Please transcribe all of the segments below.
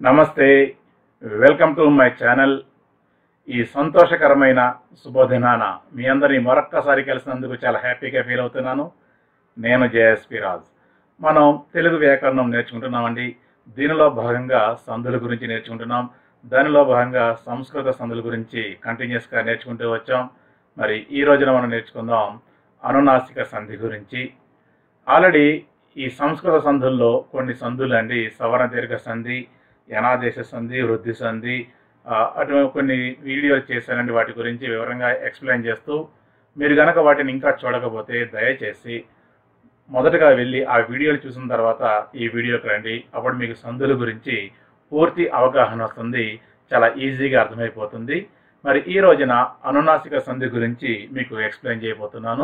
నమస్తే, welcome to my channel. ఈ సంతోషకరమైన శుభదినాన మీ అందరినీ మరొక్కసారి కలిసినందుకు చాలా హ్యాపీగా ఫీల్ అవుతున్నాను. నేను జేఎస్పీ రాజ్. మనం తెలుగు వ్యాకరణం నేర్చుకుంటున్నామండి. దీనిలో భాగంగా సంధుల గురించి నేర్చుకుంటున్నాం. దానిలో భాగంగా సంస్కృత సంధుల గురించి కంటిన్యూస్గా నేర్చుకుంటూ వచ్చాం. మరి ఈ రోజున మనం నేర్చుకుందాం అనునాసిక సంధి గురించి. ఆల్రెడీ ఈ సంస్కృత సంధుల్లో కొన్ని సంధులు అండి, సవర్ణ దీర్ఘ సంధి, యనాదేశ సంధి, వృద్ధి సంధి, అటువంటి కొన్ని వీడియోలు చేశానండి. వాటి గురించి వివరంగా ఎక్స్ప్లెయిన్ చేస్తూ, మీరు కనుక వాటిని ఇంకా చూడకపోతే దయచేసి మొదటగా వెళ్ళి ఆ వీడియోలు చూసిన తర్వాత ఈ వీడియోకి రండి. అప్పుడు మీకు సంధుల గురించి పూర్తి అవగాహన వస్తుంది, చాలా ఈజీగా అర్థమైపోతుంది. మరి ఈ రోజున అనునాసిక సంధి గురించి మీకు ఎక్స్ప్లెయిన్ చేయబోతున్నాను.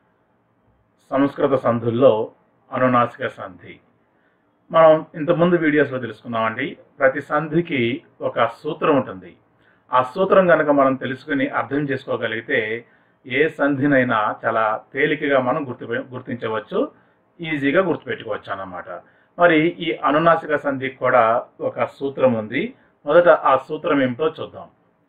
సంస్కృత సంధుల్లో అనునాసిక సంధి మనం ఇంతకుముందు వీడియోస్లో తెలుసుకున్నామండి. ప్రతి సంధికి ఒక సూత్రం ఉంటుంది. ఆ సూత్రం కనుక మనం తెలుసుకుని అర్థం చేసుకోగలిగితే ఏ సంధినైనా చాలా తేలికగా మనం గుర్తించవచ్చు, ఈజీగా గుర్తుపెట్టుకోవచ్చు అన్నమాట. మరి ఈ అనునాసిక సంధికి కూడా ఒక సూత్రం ఉంది. మొదట ఆ సూత్రం ఏమిటో చూద్దాం.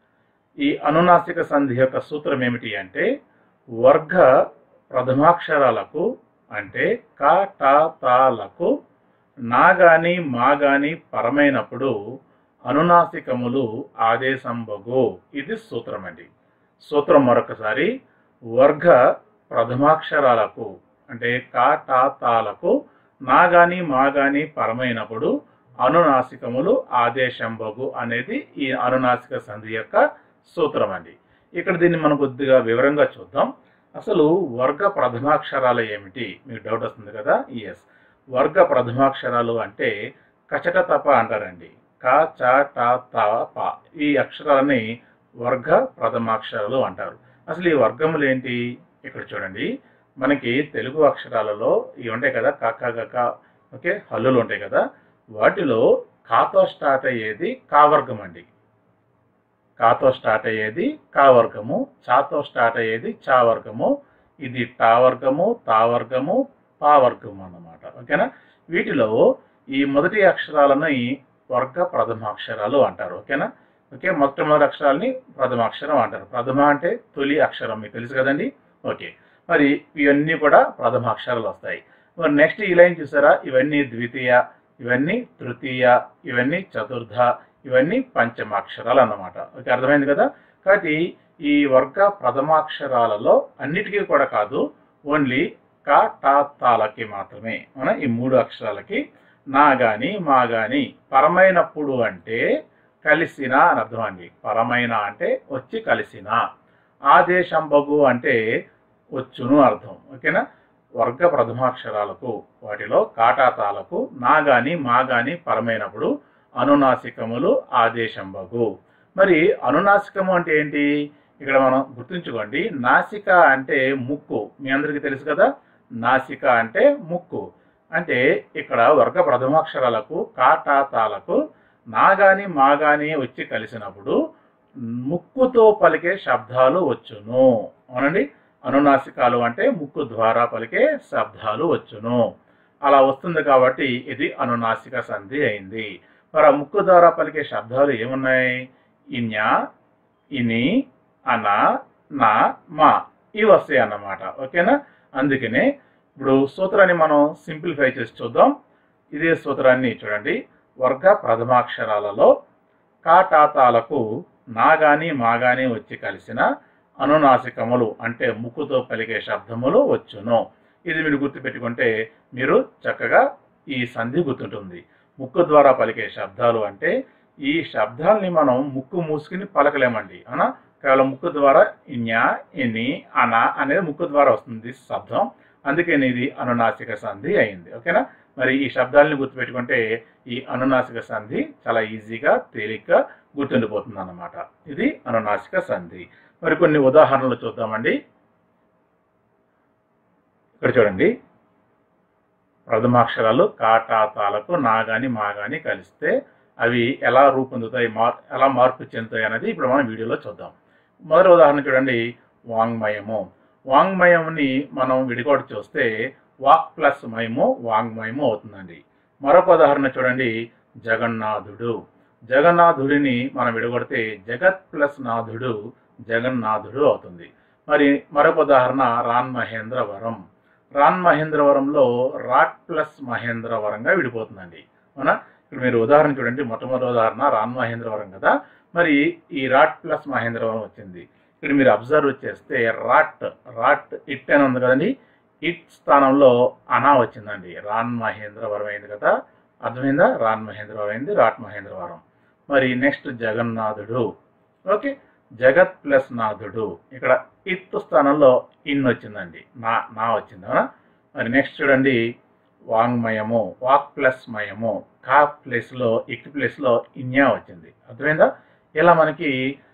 ఈ అనునాసిక సంధి యొక్క సూత్రం ఏమిటి అంటే, వర్గ ప్రథమాక్షరాలకు అంటే క ట తాలకు నా గాని మా గాని పరమైనప్పుడు అనునాసికములు ఆదేశంబగు. ఇది సూత్రం అండి. సూత్రం మరొకసారి, వర్గ ప్రథమాక్షరాలకు అంటే క ట తాలకు నా గాని మా గాని పరమైనప్పుడు అనునాసికములు ఆదేశంబగు అనేది ఈ అనునాసిక సంధి యొక్క సూత్రం అండి. ఇక్కడ దీన్ని మనం కొద్దిగా వివరంగా చూద్దాం. అసలు వర్గ ప్రథమాక్షరాలు ఏమిటి మీకు డౌట్ వస్తుంది కదా. ఎస్, వర్గ ప్రథమాక్షరాలు అంటే కచట తప అంటారండి. క చ ట త ప ఈ అక్షరాలని వర్గ ప్రథమాక్షరాలు అంటారు. అసలు ఈ వర్గములు ఏంటి? ఇక్కడ చూడండి, మనకి తెలుగు అక్షరాలలో ఇవి ఉంటాయి కదా, క ఖ గ ఘ, ఓకే, హల్లులు ఉంటాయి కదా. వాటిలో కాతో స్టార్ట్ అయ్యేది కా వర్గం అండి. కాతో స్టార్ట్ అయ్యేది కా వర్గము, చాతో స్టార్ట్ అయ్యేది చా వర్గము, ఇది టా వర్గము, తా వర్గము, పా వర్గము అన్నమాట. ఓకేనా. వీటిలో ఈ మొదటి అక్షరాలని వర్గ ప్రథమాక్షరాలు అంటారు. ఓకేనా. ఓకే, మొట్టమొదటి అక్షరాలని ప్రథమాక్షరం అంటారు. ప్రథమ అంటే తొలి అక్షరం, మీకు తెలుసు కదండి. ఓకే, మరి ఇవన్నీ కూడా ప్రథమాక్షరాలు వస్తాయి. మరి నెక్స్ట్ ఈ లైన్ చూసారా, ఇవన్నీ ద్వితీయ, ఇవన్నీ తృతీయ, ఇవన్నీ చతుర్థ, ఇవన్నీ పంచమాక్షరాలు అన్నమాట. ఓకే, అర్థమైంది కదా. కాబట్టి ఈ వర్గ ప్రథమాక్షరాలలో అన్నిటికీ కూడా కాదు, ఓన్లీ క ట తాలకి మాత్రమే మన ఈ మూడు అక్షరాలకి నా గాని మా గాని పరమైనప్పుడు అంటే కలిసిన అని అర్థం అండి. పరమైన అంటే వచ్చి కలిసిన, ఆదేశంబగు అంటే వచ్చును అర్థం. ఓకేనా. వర్గ ప్రథమాక్షరాలకు వాటిలో కాటాతాలకు నా గాని మా గాని పరమైనప్పుడు అనునాసికములు ఆదేశంబగు. మరి అనునాసికము అంటే ఏంటి? ఇక్కడ మనం గుర్తుంచుకోండి, నాసిక అంటే ముక్కు, మీ అందరికీ తెలుసు కదా. నాసిక అంటే ముక్కు. అంటే ఇక్కడ వర్గ ప్రథమాక్షరాలకు కాటాతాలకు నా గాని మా గాని వచ్చి కలిసినప్పుడు ముక్కుతో పలికే శబ్దాలు వచ్చును. అవునండి, అనునాసికాలు అంటే ముక్కు ద్వారా పలికే శబ్దాలు వచ్చును. అలా వస్తుంది కాబట్టి ఇది అనునాసిక సంధి అయింది. మరి ఆ ముక్కు ద్వారా పలికే శబ్దాలు ఏమున్నాయి? ఇన్య, ఇని, అన, నా, మా ఇవి వస్తాయి అన్నమాట. ఓకేనా. అందుకనే ఇప్పుడు సూత్రాన్ని మనం సింప్లిఫై చేసి చూద్దాం. ఇదే సూత్రాన్ని చూడండి. వర్గ ప్రథమాక్షరాలలో కాటాతాలకు నా గాని మా గాని వచ్చి కలిసిన అనునాసికములు అంటే ముక్కుతో పలికే శబ్దములు వచ్చును. ఇది మీరు గుర్తుపెట్టుకుంటే మీరు చక్కగా ఈ సంధి గుర్తుంటుంది. ముక్కు ద్వారా పలికే శబ్దాలు అంటే ఈ శబ్దాలని మనం ముక్కు మూసుకుని పలకలేమండి. అనా కేవలం ముక్కు ద్వారా ఇన్య, ఇని, అన అనేది ముక్కు ద్వారా వస్తుంది శబ్దం. అందుకని ఇది అనునాసిక సంధి అయింది. ఓకేనా. మరి ఈ శబ్దాలని గుర్తుపెట్టుకుంటే ఈ అనునాసిక సంధి చాలా ఈజీగా తేలిగ్గా గుర్తుండిపోతుంది అన్నమాట. ఇది అనునాసిక సంధి. మరి కొన్ని ఉదాహరణలు చూద్దామండి. ఇక్కడ చూడండి, ప్రథమాక్షరాలు కాటాతాలకు నా గాని మా గాని కలిస్తే అవి ఎలా రూపొందుతాయి, ఎలా మార్పు చెందుతాయి అనేది ఇప్పుడు మనం వీడియోలో చూద్దాం. మొదటి ఉదాహరణ చూడండి, వాంగ్మయము. వాంగ్మయంని మనం విడిగొట్టి చూస్తే వాక్ ప్లస్ మయము వాంగ్మయము అవుతుందండి. మరొక ఉదాహరణ చూడండి, జగన్నాథుడు. జగన్నాథుడిని మనం విడగొడితే జగత్ ప్లస్ నాథుడు జగన్నాథుడు అవుతుంది. మరి మరొక ఉదాహరణ రాన్ మహేంద్రవరం. రాన్ మహేంద్రవరంలో రాట్ ప్లస్ మహేంద్రవరంగా విడిపోతుందండి. అవునా? ఇక్కడ మీరు ఉదాహరణ చూడండి. మొట్టమొదటి ఉదాహరణ రాన్ మహేంద్రవరం కదా, మరి ఈ రాట్ ప్లస్ మహేంద్రవరం వచ్చింది. ఇక్కడ మీరు అబ్జర్వ్ చేస్తే రాట్ ఇట్ అని ఉంది కదండి, ఇట్ స్థానంలో అనా వచ్చిందండి. రాన్ మహేంద్రవరం అయింది కదా, అర్థమైందా? రాన్ మహేంద్రవరం అయింది, రాట్ మహేంద్రవరం. మరి నెక్స్ట్ జగన్నాథుడు. ఓకే, జగత్ ప్లస్ నాథుడు. ఇక్కడ ఇత్ స్థానంలో ఇన్ వచ్చిందండి, నా వచ్చింది. అవునా? మరి నెక్స్ట్ చూడండి, వాంగ్మయము, వాక్ ప్లస్ మయము, కా ప్లేస్లో ఇక్ ప్లేస్లో ఇన్యా వచ్చింది. అర్థమైందా? ఇలా మనకి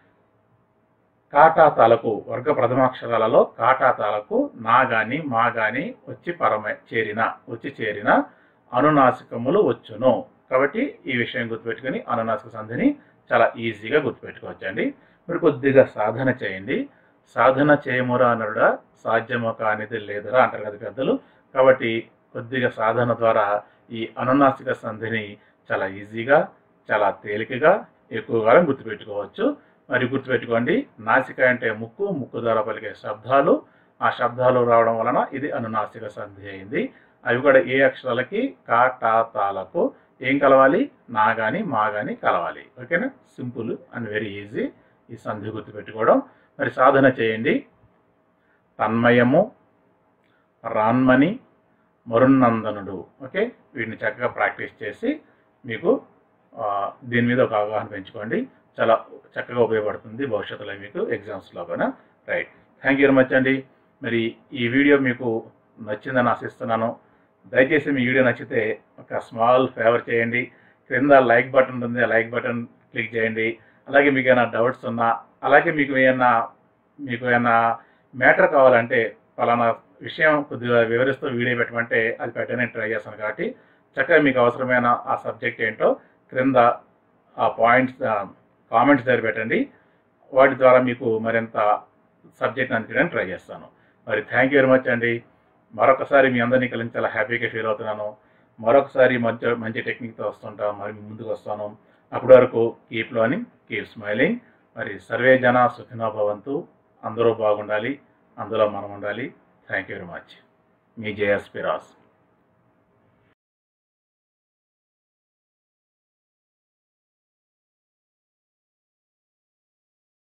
కాటాతాలకు వర్గ ప్రథమాక్షరాలలో కాటాతాలకు నా గాని మా గాని వచ్చి చేరిన అనునాసికములు వచ్చును. కాబట్టి ఈ విషయం గుర్తుపెట్టుకుని అనునాసిక సంధిని చాలా ఈజీగా గుర్తుపెట్టుకోవచ్చండి. మీరు కొద్దిగా సాధన చేయండి. సాధన చేయమురా అనరుడా సాధ్యము కానిది లేదురా అంటారు కదా పెద్దలు. కాబట్టి కొద్దిగా సాధన ద్వారా ఈ అనునాసిక సంధిని చాలా ఈజీగా, చాలా తేలికగా, ఎక్కువ కాలం గుర్తుపెట్టుకోవచ్చు. మరి గుర్తుపెట్టుకోండి, నాసిక అంటే ముక్కు, ముక్కు ద్వారా పలికే శబ్దాలు, ఆ శబ్దాలు రావడం వలన ఇది అనునాసిక సంధి అయింది. అవి కూడా ఏ అక్షరాలకి? కా టా తాలకు ఏం కలవాలి? నా గాని మా గాని కలవాలి. ఓకేనా? సింపుల్ అండ్ వెరీ ఈజీ ఈ సంధి గుర్తుపెట్టుకోవడం. మరి సాధన చేయండి. తన్మయము, రాన్మని, మరున్నందనుడు. ఓకే, వీటిని చక్కగా ప్రాక్టీస్ చేసి మీకు దీని మీద ఒక అవగాహన పెంచుకోండి. చాలా చక్కగా ఉపయోగపడుతుంది భవిష్యత్తులో మీకు ఎగ్జామ్స్లో కూడా. Right, thank you very much అండి. మరి ఈ వీడియో మీకు నచ్చిందని ఆశిస్తున్నాను. దయచేసి మీ వీడియో నచ్చితే ఒక స్మాల్ ఫేవర్ చేయండి. క్రింద లైక్ బటన్ ఉంటుంది, ఆ లైక్ బటన్ క్లిక్ చేయండి. అలాగే మీకు ఏమైనా డౌట్స్ ఉన్నా, అలాగే మీకు ఏమైనా మ్యాటర్ కావాలంటే పలానా విషయం కొద్దిగా వివరిస్తూ వీడియో పెట్టమంటే అది పెట్టడానికి ట్రై చేస్తాను. కాబట్టి చక్కగా మీకు అవసరమైన ఆ సబ్జెక్ట్ ఏంటో క్రింద ఆ పాయింట్స్ కామెంట్స్ దగ్గర పెట్టండి. వాటి ద్వారా మీకు మరింత సబ్జెక్ట్ని అందించడానికి ట్రై చేస్తాను. మరి థ్యాంక్ యూ వెరీ మచ్ అండి. మరొకసారి మీ అందరినీ కలిసి చాలా హ్యాపీగా ఫీల్ అవుతున్నాను. మరొకసారి మంచి టెక్నిక్తో వస్తుంటాను, మరి ముందుకు వస్తాను. అప్పటి వరకు కీప్ లర్నింగ్, కీప్ స్మైలింగ్. మరి సర్వే జన సుఖినో భవంతు. అందరూ బాగుండాలి, అందులో మనం ఉండాలి. Thank you very much. మీ జేఎస్పీ రాజ్.